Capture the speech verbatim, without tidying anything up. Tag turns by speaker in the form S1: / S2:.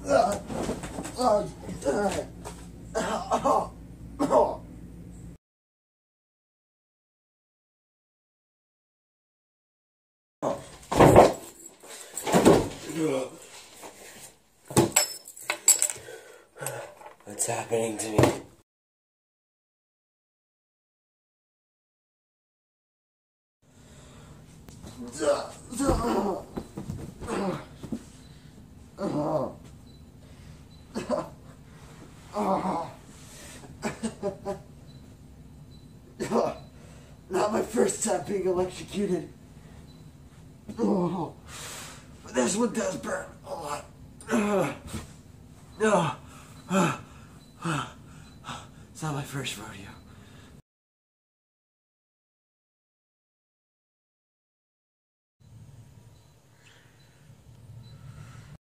S1: Uh, uh, uh, uh, uh. What's happening to me? Not my first time being electrocuted. Oh, but this one does burn a lot. No, it's not my first rodeo.